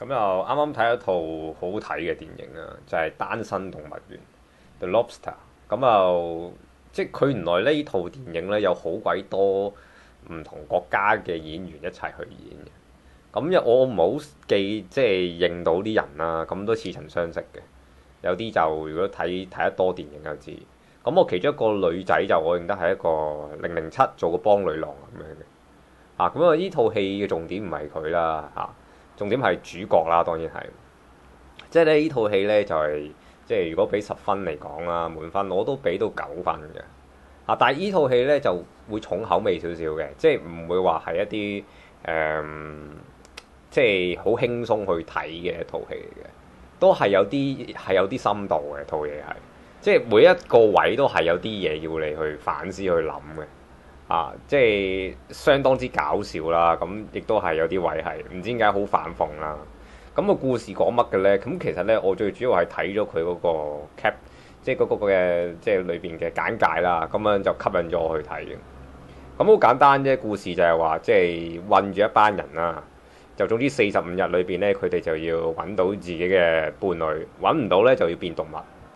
咁又啱啱睇一套好好睇嘅電影啊，就係、單身動物園 The Lobster。咁又即係佢原來呢套電影咧有好鬼多唔同國家嘅演員一齊去演嘅。咁我唔好即係認到啲人啦，咁都似曾相識嘅。有啲就如果睇得多電影就知。咁我其中一個女仔就我認得係一個007做個幫女郎咁樣嘅。咁啊呢套戲嘅重點唔係佢啦重點係主角啦，當然係。即係咧呢套戲咧就係、即係如果俾10分嚟講啦，滿分我都俾到9分嘅。但係呢套戲咧就會重口味少少嘅，即係唔會話係一啲即係好輕鬆去睇嘅一套戲嚟嘅，都係有啲深度嘅套嘢係，即係每一個位都係有啲嘢要你去反思去諗嘅。即係相當之搞笑啦，咁亦都係有啲位係唔知點解好反諷啦。咁個故事講乜嘅呢？咁其實呢，我最主要係睇咗佢嗰個 cap，即係嗰個嘅即係裏邊嘅簡介啦，咁樣就吸引咗我去睇嘅。咁好簡單啫，故事就係話即係困住一班人啦，就總之45日裏邊呢，佢哋就要揾到自己嘅伴侶，揾唔到呢，就要變動物。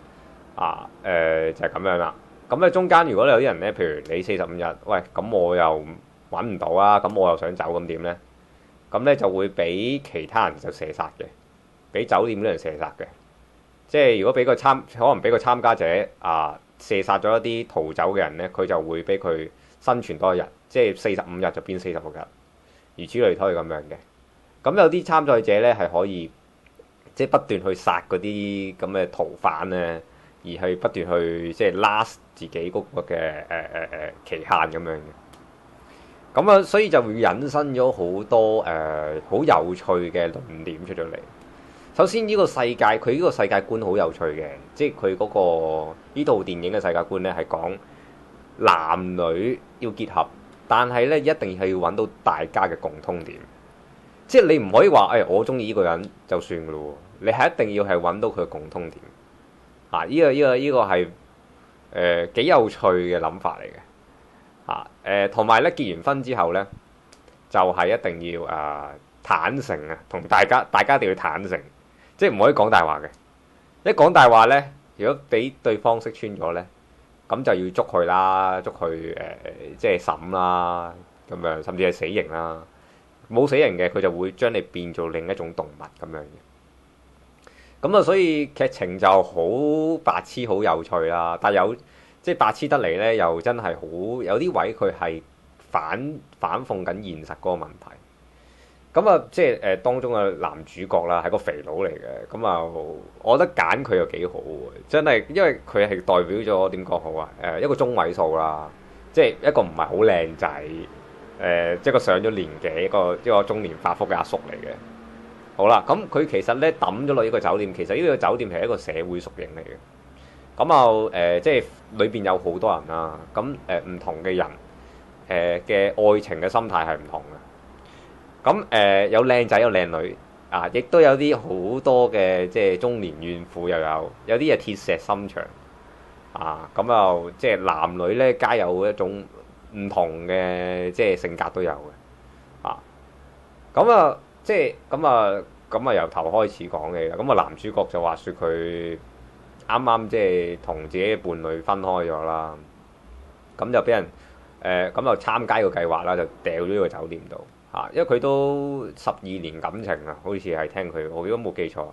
就係咁樣啦。咁咧中間如果有啲人咧，譬如你45日，喂，咁我又揾唔到啊，咁我又想走，咁點呢？咁咧就會俾其他人就射殺嘅，俾酒店啲人射殺嘅。即係如果俾可能俾個參加者射殺咗一啲逃走嘅人咧，佢就會俾佢生存多一日，即係45日就變46日，如此類推咁樣嘅。咁有啲參賽者咧係可以即係不斷去殺嗰啲咁嘅逃犯咧。而係不斷去即係 last 自己嗰個嘅期限咁樣嘅，咁啊，所以就會引申咗好多好有趣嘅論點出咗嚟。首先呢個世界佢呢個世界觀好有趣嘅，即係佢嗰個呢套電影嘅世界觀咧係講男女要結合，但係咧一定係要揾到大家嘅共通點，即係你唔可以話我中意呢個人就算噶咯，你係一定要係揾到佢嘅共通點。呢個係幾有趣嘅諗法嚟嘅同埋咧結完婚之後咧，就係一定要坦誠啊，同大家一定要坦誠，即係唔可以講大話嘅。一講大話咧，如果俾對方識穿咗咧，咁就要捉佢啦，捉佢即係審啦，咁樣甚至係死刑啦。冇死刑嘅，佢就會將你變做另一種動物咁樣嘅。咁所以劇情就好白痴，好有趣啦。但係即係白痴得嚟咧，又真係好有啲位佢係反諷緊現實嗰個問題。咁即係當中嘅男主角啦，係個肥佬嚟嘅。咁我覺得揀佢又幾好喎，真係，因為佢係代表咗點講好啊？一個中位數啦，即係一個唔係好靚仔，即係個上咗年紀一個中年發福嘅阿叔嚟嘅。好啦，咁佢其實咧抌咗落呢個酒店，其實呢個酒店係一個社會縮影嚟嘅。咁即係裏邊有好多人啦，咁唔同嘅人嘅愛情嘅心態係唔同嘅。咁有靚仔有靚女亦都有啲好多嘅即係中年怨婦，又有啲係鐵石心腸咁即係男女咧皆有一種唔同嘅即係性格都有嘅即係咁由頭開始講嘅啦。咁男主角就話説佢啱啱即係同自己嘅伴侶分開咗啦，咁就俾人咁就參加個計劃啦，就掉咗呢個酒店度因為佢都12年感情啊，好似係聽佢，我如果冇記錯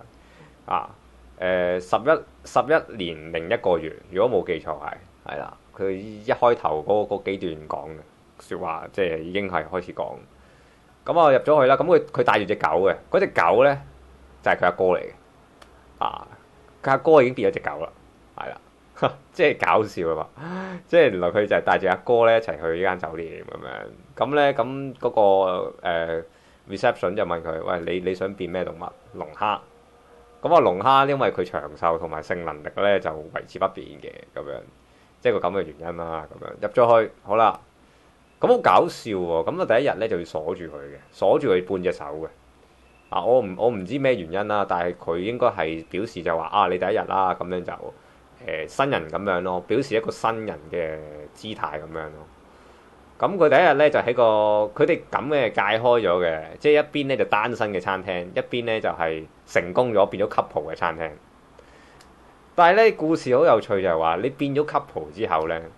11年零1個月，如果冇記錯係啦。佢一開頭嗰幾段講嘅説話，即係已經係開始講。咁入咗去啦，咁佢帶住隻狗嘅，嗰隻狗咧就係佢阿哥嚟嘅，佢阿哥已經變咗隻狗啦，係啦，即係搞笑啊嘛，即係原來佢就係帶住阿哥咧一齊去呢間酒店咁樣，咁咧咁嗰個reception 就問佢，喂，你想變咩動物？龍蝦，咁龍蝦因為佢長壽同埋性能力咧就維持不變嘅咁樣，即係個咁嘅原因啦，咁樣入咗去，好啦。咁好搞笑喎！咁第一日咧就要鎖住佢嘅，鎖住佢半隻手嘅。我唔知咩原因啦，但係佢應該係表示就話你第一日啦，咁樣就新人咁樣咯，表示一個新人嘅姿態咁樣咯。 咁佢第一日咧就喺個佢哋咁嘅界開咗嘅，即係一邊咧就單身嘅餐廳，一邊咧就係成功咗變咗 couple 嘅餐廳。但係咧故事好有趣就係話，你變咗 couple 之後咧，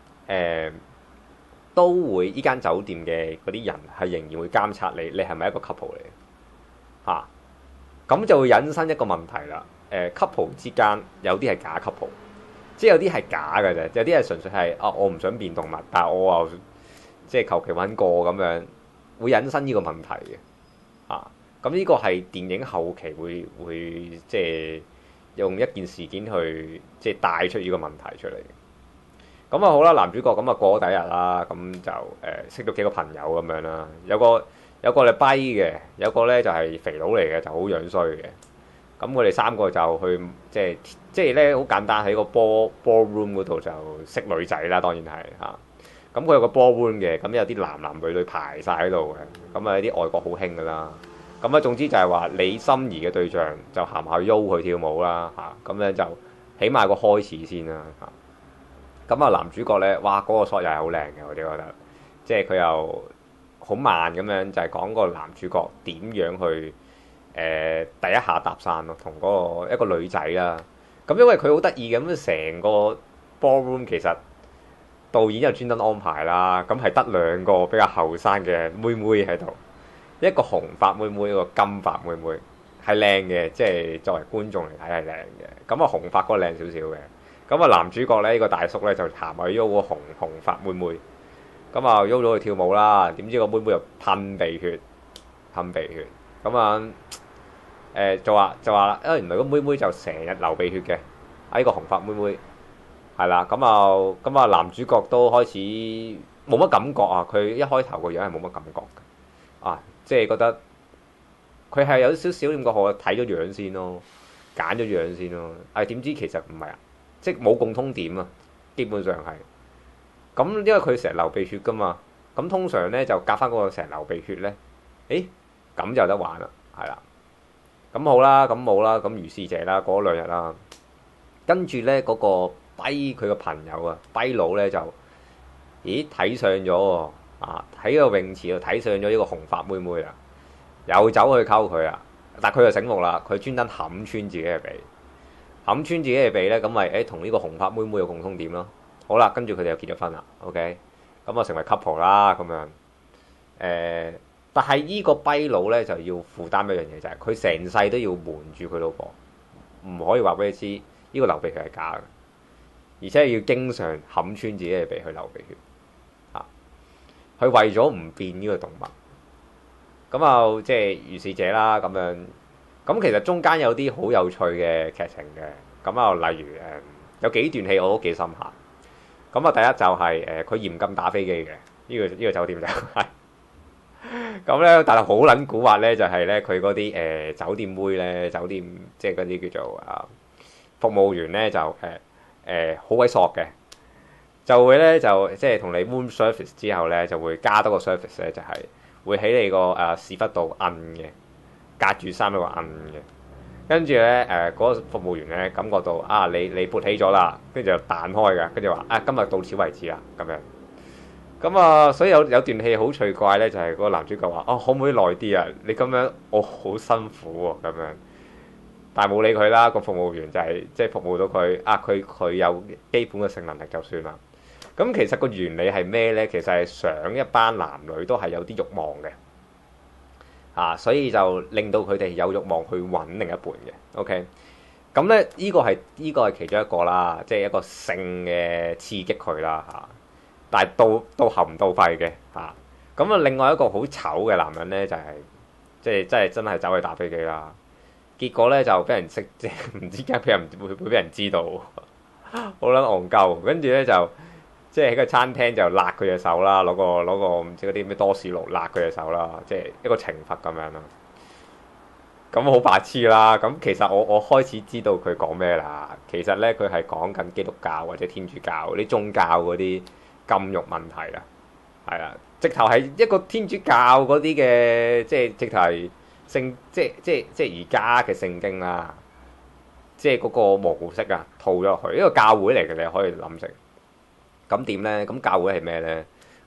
都會依間酒店嘅嗰啲人係仍然會監察你，你係咪一個 couple 嚟嚇？咁就會引申一個問題啦。couple 之間有啲係假 couple，即係有啲係假嘅啫，有啲係純粹係我唔想變動物，但係我又即係求其揾個咁樣，會引申呢個問題嘅嚇。咁呢個係電影後期會即係用一件事件去即係帶出呢個問題出嚟。咁啊好啦，男主角咁啊過咗第一日啦，咁就識咗幾個朋友咁樣啦。有個係跛嘅，有個咧就係肥佬嚟嘅，就好樣衰嘅。咁佢哋三個就去即係咧好簡單喺個ballroom 嗰度就識女仔啦，當然係嚇。咁佢有個 ballroom 嘅，咁有啲男女排晒喺度嘅。咁啊啲外國好興噶啦。咁啊總之就係話你心儀嘅對象就行下去喐佢跳舞啦嚇。咁樣就起碼個開始先啦嚇。咁啊男主角咧，哇嗰個 shot 又係好靚嘅，我哋覺得，即係佢又好慢咁樣，就係講個男主角點樣去第一下搭訕咯，同嗰個一個女仔啦。咁因為佢好得意嘅，咁成個 ballroom 其實導演又專登安排啦，咁係得兩個比較後生嘅妹妹喺度，一個紅髮妹妹，一個金髮妹妹，係靚嘅，即係作為觀眾嚟睇係靚嘅。咁啊紅髮嗰個靚少少嘅。咁啊男主角咧，呢個大叔咧就行埋去喐個紅髮妹妹，咁啊喐咗去跳舞啦。點知個妹妹又噴鼻血，咁啊就話原來個妹妹就成日流鼻血嘅，呢個紅髮妹妹係啦。咁啊男主角都開始冇乜感覺啊。佢一開頭個樣係冇乜感覺嘅啊，即係覺得佢係有少少點講好啊，睇咗樣先咯，揀咗樣先咯。點知其實唔係啊。即係冇共通點啊，基本上係咁，因為佢成日流鼻血噶嘛，咁通常咧就夾翻嗰個成日流鼻血咧，咁就有得玩啦，係啦，咁好啦，咁冇啦，咁如是者啦，過咗2日啦，跟住咧嗰個跛佢個朋友啊，跛佬咧就睇上咗喎，喺個泳池度睇上咗呢個紅髮妹妹啦，又走去溝佢啦，但佢就醒目啦，佢專登冚穿自己嘅鼻。冚穿自己嘅鼻咧，咁咪同呢個紅髮妹妹有共通點咯。好啦，跟住佢哋又結咗婚啦。OK，咁啊成為 couple 啦咁樣。但係呢個跛佬咧就要負擔一樣嘢，就係佢成世都要瞞住佢老婆，唔可以話俾你知呢個流鼻血係假嘅，而且要經常冚穿自己嘅鼻去流鼻血。佢為咗唔變呢個動物，咁啊即係如是者啦咁樣。咁其實中間有啲好有趣嘅劇情嘅，咁啊例如有幾段戲我都幾深刻。咁啊第一就係佢嚴禁打飛機嘅，呢個酒店就係咁咧，但係好撚蠱惑咧，就係咧佢嗰啲酒店妹咧，酒店即係嗰啲叫做服務員咧就好鬼索嘅，就會咧就即係同你 room service 之後咧就會加多個 service 咧，就係會喺你個屎忽度摁嘅。隔住衫喺度摁嘅，跟住咧嗰個服務員咧感覺到你勃起咗啦，跟住就彈開嘅，跟住話今日到此為止啦咁樣。咁所以有段戲好趣怪咧，就係嗰個男主角話可唔可以耐啲啊？你咁樣我好辛苦喎咁樣，但係冇理佢啦。個服務員就係即係服務到佢佢有基本嘅性能力就算啦。咁其實個原理係咩咧？其實係想一班男女都係有啲慾望嘅。所以就令到佢哋有慾望去揾另一半嘅，OK。咁咧，呢個係其中一個啦，即係一個性嘅刺激佢啦但係到喉唔到肺嘅咁啊，另外一個好醜嘅男人咧，就係即係真係走去打飛機啦。結果咧就俾人識，即係唔知點解會俾人知道，好撚戇鳩。跟住咧就即係喺個餐廳就勒佢隻手啦，攞個唔知嗰啲咩多士爐勒佢隻手啦，即係一個懲罰咁樣啦。咁好白痴啦！咁其實我開始知道佢講咩啦。其實咧佢係講緊基督教或者天主教啲宗教嗰啲禁慾問題啦，係啦，直頭係一個天主教嗰啲嘅，即係直頭係聖，即係而家嘅聖經啦，即係嗰個模式套咗落去，一個教會嚟嘅，你可以諗成。咁點咧？咁教會係咩咧？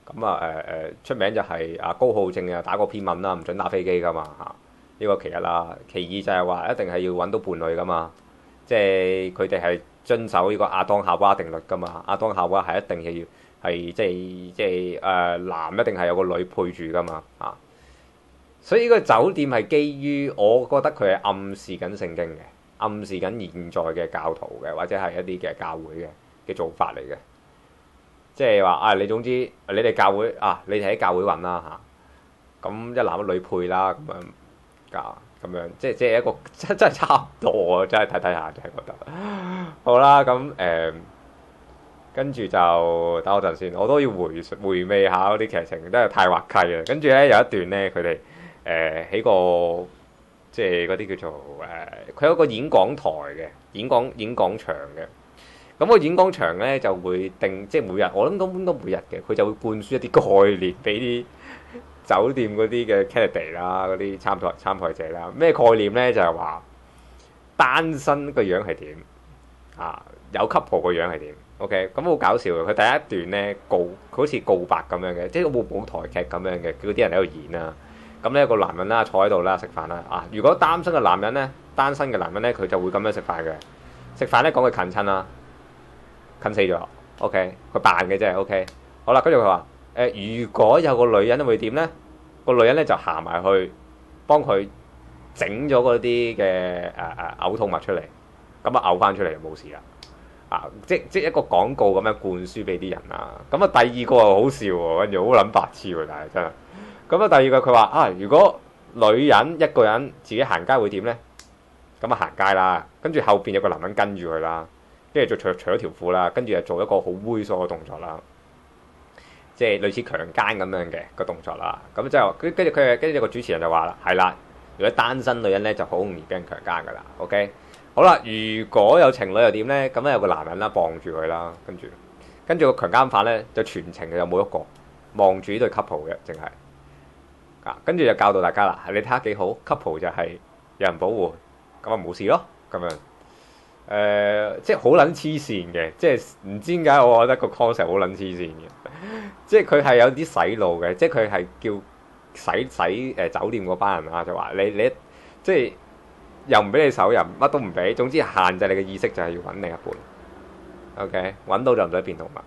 咁啊出名就係高浩正啊打過篇文啦，唔准打飛機噶嘛嚇，呢個其一啦。其二就係話一定係要揾到伴侶噶嘛，即係佢哋係遵守呢個亞當夏娃定律噶嘛。亞當夏娃係一定要係男一定係有個女配住噶嘛嚇。所以呢個酒店係基於我覺得佢係暗示緊聖經嘅，暗示緊現在嘅教徒嘅，或者係一啲嘅教會嘅做法嚟嘅。即係話你總之你哋教會你哋喺教會揾啦嚇，咁一男一女配啦咁樣，即係一個真係差唔多啊！真係睇下真係覺得好啦，咁跟住就等我陣先，我都要回味下嗰啲劇情，真係太滑稽啦。跟住咧有一段咧，佢哋喺個即係嗰啲叫做佢有個演講台嘅演講場嘅。咁個演講場咧就會定即係每日，我諗應該每日嘅，佢就會灌輸一啲概念俾啲酒店嗰啲嘅 candidate 啦，嗰啲參賽者啦。咩概念咧？就係話單身個樣係點有 couple 個樣係點？OK，咁好搞笑嘅。佢第一段咧佢好似告白咁樣嘅，即係舞台劇咁樣嘅，叫啲人喺度演啦。咁咧個男人啦坐喺度啦食飯啦如果單身嘅男人咧，佢就會咁樣食飯嘅。食飯咧講佢近親啦。近死咗 ，OK，佢扮嘅啫 ，OK，好啦，跟住佢話如果有個女人會點咧？個女人咧就行埋去幫佢整咗嗰啲嘅嘔吐物出嚟，咁嘔翻出嚟就冇事啦。即一個廣告咁樣灌輸俾啲人啦。咁第二個又好笑喎，跟住好撚白痴喎，但係真係。咁第二個佢話如果女人一個人自己行街會點咧？咁行街啦，跟住後邊有個男人跟住佢啦。跟住就除咗條褲啦，跟住就做一個好猥瑣嘅動作啦，即係類似強姦咁樣嘅個動作啦。咁之後跟住個主持人就話啦，係啦，如果單身女人咧就好容易俾人強姦噶啦。OK，好啦，如果有情侶又點咧？咁咧有個男人啦，傍住佢啦，跟住個強姦犯咧就全程又冇一個望住呢對 couple 嘅，淨係跟住就教導大家啦。你睇下幾好 couple 就係有人保護，咁啊冇事咯，咁樣。即係好撚黐線嘅，即係唔知點解我覺得個 concept 好撚黐線嘅，即係佢係有啲洗腦嘅，即係佢係叫洗酒店嗰班人就話你即係又唔俾你手，又乜都唔俾，總之限制你嘅意識就係要揾另一半。OK， 揾到就唔使變動物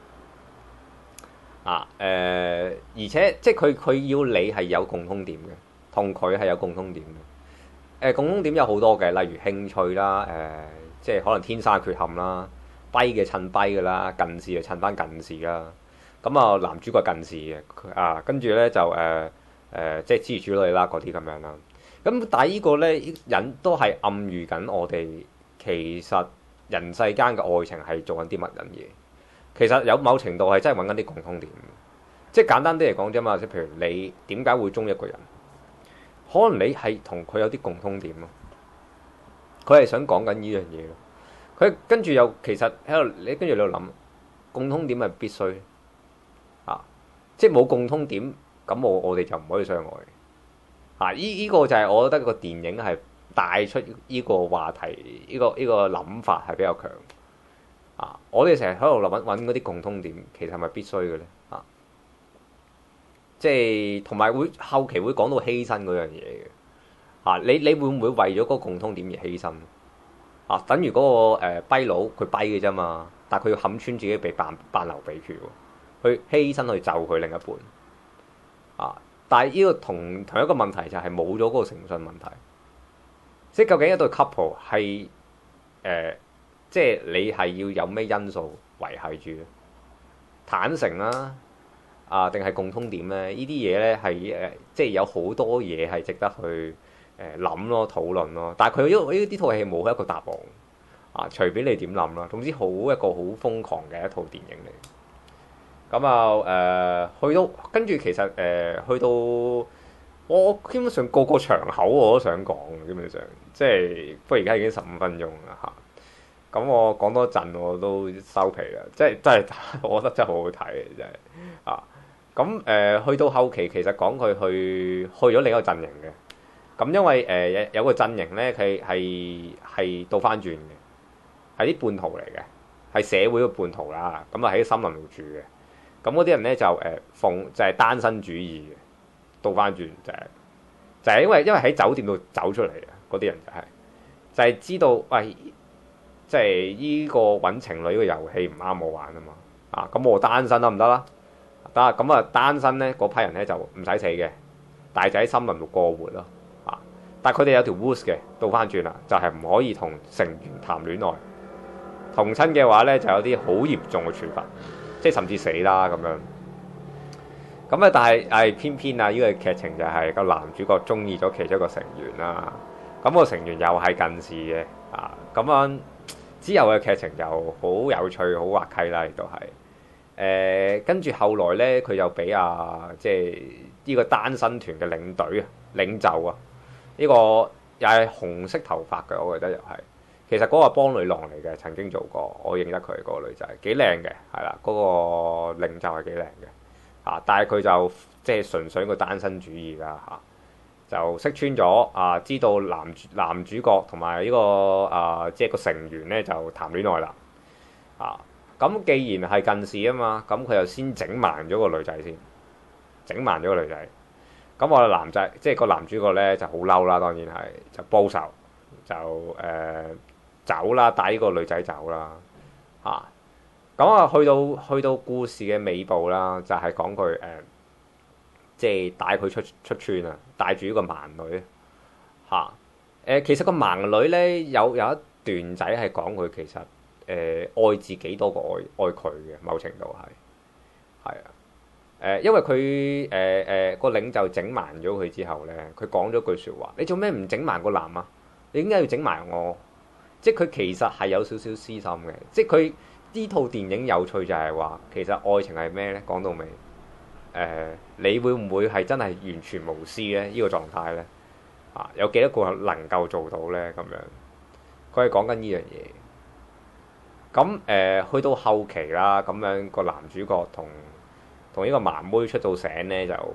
而且即係佢要你係有共通點嘅，同佢係有共通點嘅。共通點有好多嘅，例如興趣啦，即係可能天生缺陷啦，跛嘅襯跛嘅啦，近視就襯翻近視啦。咁男主角近視嘅，跟住咧就即係諸如此類啦，嗰啲咁樣啦。咁但係呢個咧人都係暗喻緊我哋，其實人世間嘅愛情係做緊啲乜撚嘢？其實有某程度係真係揾緊啲共通點。即係簡單啲嚟講啫嘛，即係譬如你點解會中一個人？可能你係同佢有啲共通點咯。佢係想講緊呢樣嘢咯，佢跟住又其實喺度，你跟住你度諗共通點係必須即係冇共通點，咁我哋就唔可以相愛呢個就係我覺得個電影係帶出呢個話題，呢個諗法係比較強我哋成日喺度揾嗰啲共通點，其實係咪必須嘅咧即係同埋會後期會講到犧牲嗰樣嘢嘅。你會唔會為咗嗰個共通點而犧牲等於嗰個跛佬佢跛嘅啫嘛，但係佢要冚穿自己被扮流鼻血喎，去犧牲去就佢另一半但係呢個同一個問題就係冇咗嗰個誠信問題，即係究竟一對 couple 係即係你係要有咩因素維繫住咧？坦誠啦定係共通點咧？呢啲嘢咧係即係有好多嘢係值得去諗咯，討論咯，但係佢呢套戲冇一個答案隨便你點諗啦。總之一個好瘋狂嘅一套電影嚟。咁去到跟住其實去到我基本上個場口我都想講，基本上即係不過而家已經15分鐘啦咁我講多陣我都收皮啦，即係真係我覺得真係好好睇嘅真係咁去到後期其實講佢去咗另一個陣營嘅。咁因為有個陣營咧，佢係倒翻轉嘅，係啲叛徒嚟嘅，係社會嘅叛徒啦。咁喺森林度住嘅。 咁嗰啲人咧就就係單身主義嘅，倒翻轉就係因為喺酒店度走出嚟啊，嗰啲人就係知道喂，即係呢個揾情侶呢個遊戲唔啱我玩啊嘛，咁我單身得唔得啦？得，咁啊單身咧嗰批人咧就唔使死嘅，但係就喺森林度過活咯，但係佢哋有條 rules 嘅，倒翻轉啦，就係唔可以同成員談戀愛，同親嘅話咧就有啲好嚴重嘅處罰，即係甚至死啦咁樣。咁但係偏偏呢個劇情就係個男主角中意咗其中一個成員啦，咁個成員又係近視嘅，咁樣之後嘅劇情就好有趣、好滑稽啦，亦都係。跟住後來咧，佢又俾即係呢個單身團嘅領袖啊，呢個又係紅色頭髮嘅，我覺得又係。其實嗰個幫女郎嚟嘅，曾經做過，我認得佢嗰個女仔幾靚嘅，係啦，嗰個領袖係幾靚嘅，但係佢就即係純粹個單身主義啦，就識穿咗知道男主角同埋呢個即係個成員咧就談戀愛啦，咁既然係近視啊嘛，咁佢就先整盲咗個女仔先，整盲咗個女仔。咁我男仔即係個男主角咧就好嬲啦，當然係就報仇，就走啦，帶呢個女仔走啦，咁去到故事嘅尾部啦，就係講佢即係帶佢出村啊，帶住呢個盲女其實個盲女咧有一段仔係講佢其實愛自己多過愛佢嘅，某程度係因為佢個領袖整盲咗佢之後咧，佢講咗句説話：你做咩唔整盲個男啊？你點解要整盲我？即係佢其實係有少少私心嘅，即係佢呢套電影有趣就係話，其實愛情係咩咧？講到尾你會唔會係真係完全無私咧？呢個狀態咧有幾多個能夠做到咧？咁樣佢係講緊呢樣嘢。咁去到後期啦，咁樣個男主角同呢個盲妹出到醒咧，就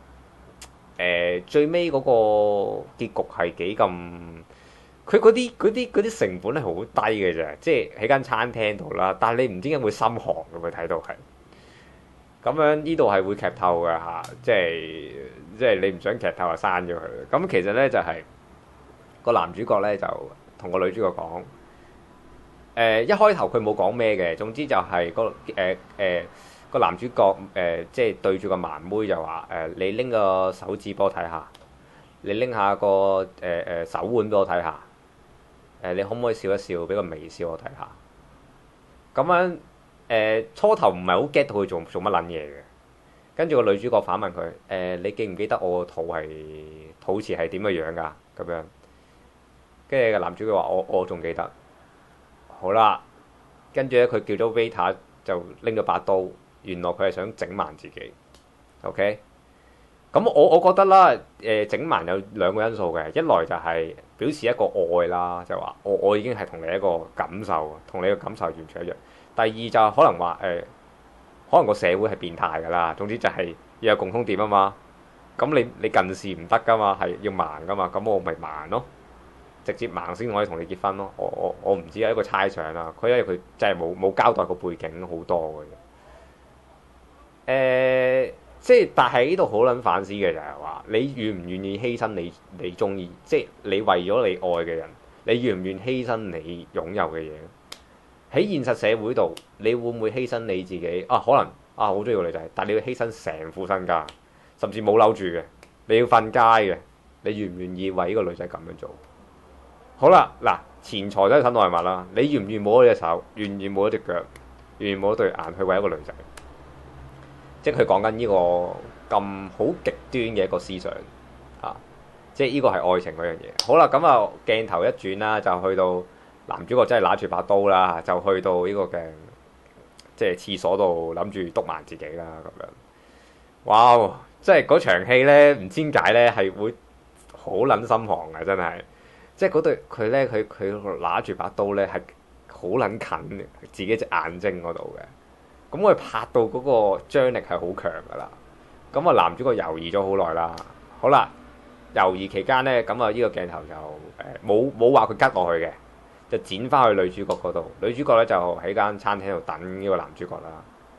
最尾嗰個結局係幾咁？佢嗰啲成本係好低嘅啫，即係喺間餐廳度啦。但係你唔知點解會心寒嘅，佢睇到係咁樣。呢度係會劇透嘅即係你唔想劇透就刪咗佢。咁其實咧就係個男主角咧就同個女主角講，一開頭佢冇講咩嘅，總之就係個男主角即係對住個盲妹就話你拎個手指俾我睇下，你拎下個手腕俾我睇下，你可唔可以笑一笑，俾個微笑我睇下？咁樣初頭唔係好 get 到佢做乜撚嘢嘅，跟住個女主角反問佢你記唔記得我個肚臍係點嘅樣㗎？咁樣，跟住個男主角話我仲記得。好啦，跟住咧佢叫咗 waiter 就拎咗把刀，原來佢係想整盲自己。OK，咁我覺得啦，整盲有兩個因素嘅，一來就係表示一個愛啦，就話我已經係同你一個感受，同你嘅感受完全一樣。第二就係可能話可能個社會係變態㗎啦。總之就係要有共通點啊嘛。咁你近視唔得㗎嘛，係要盲㗎嘛，咁我咪盲咯。直接盲先可以同你結婚咯，我唔知係一個猜想啦。因為佢真係冇交代個背景好多嘅。即係但係呢度好撚反思嘅就係話，你願唔願意犧牲你中意，即係你為咗你愛嘅人，你願唔願犧牲你擁有嘅嘢？喺現實社會度，你會唔會犧牲你自己？可能好中意個女仔，但你要犧牲成副身家，甚至冇樓住嘅，你要瞓街嘅，你願唔願意為呢個女仔咁樣做？好啦，嗱，錢財都係身外物啦。你願唔願冇咗隻手，願唔願冇咗隻腳，願唔願冇咗對眼去為一個女仔？即係佢講緊呢個咁好極端嘅一個思想即係呢個係愛情嗰樣嘢。好啦，咁鏡頭一轉啦，就去到男主角真係拿住把刀啦，就去到呢個嘅即係廁所度諗住篤盲自己啦咁樣。哇！即係嗰場戲咧，唔知點解咧係會好撚心寒嘅，真係。即係嗰對佢咧，佢拿住把刀咧係好撚近自己隻眼睛嗰度嘅。咁佢拍到嗰個張力係好強㗎啦。咁男主角猶豫咗好耐啦。好啦，猶豫期間咧，呢個鏡頭就冇話佢吉落去嘅，就剪翻去女主角嗰度。女主角咧就喺間餐廳度等呢個男主角啦。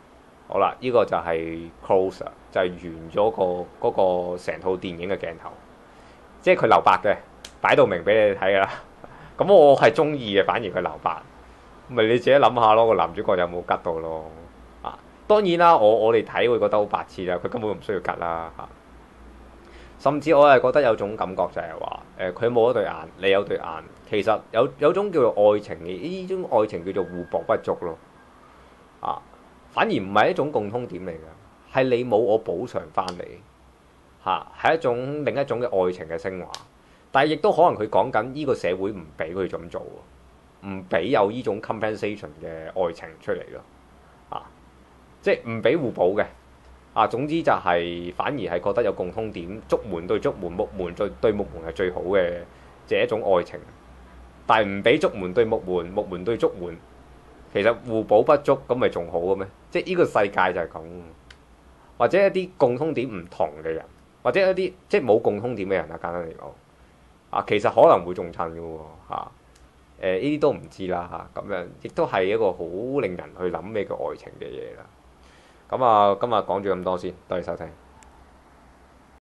好啦，呢、個就係 close 啦，就係完咗個成套電影嘅鏡頭，即係佢留白嘅，擺到明俾你睇啦。咁我係中意嘅，反而佢留白，咪你自己諗下咯，個男主角有冇吉到咯？啊，當然啦，我哋睇會覺得好白痴啦，佢根本唔需要吉啦嚇。甚至我係覺得有種感覺就係話，佢冇一對眼，你有對眼，其實有種叫做愛情嘅，呢種愛情叫做互補不足咯。啊，反而唔係一種共通點嚟㗎，係你冇我補償翻你嚇，係一種另一種嘅愛情嘅升華。但係亦都可能佢講緊呢個社會唔俾佢咁做喎，唔俾有呢種 compensation 嘅愛情出嚟咯。啊，即係唔俾互補嘅。啊，總之就係反而係覺得有共通點，竹門對竹門，木門對木門係最好嘅，即係一種愛情。但係唔俾竹門對木門，木門對竹門，其實互補不足，咁咪仲好嘅咩？即係呢個世界就係咁，或者一啲共通點唔同嘅人，或者一啲即係冇共通點嘅人啊，簡單嚟講，啊，其實可能會仲襯嘅喎嚇。呢啲都唔知啦嚇，咁樣亦都係一個好令人去諗咩叫愛情嘅嘢啦。咁啊，今日講住咁多先，多謝收聽。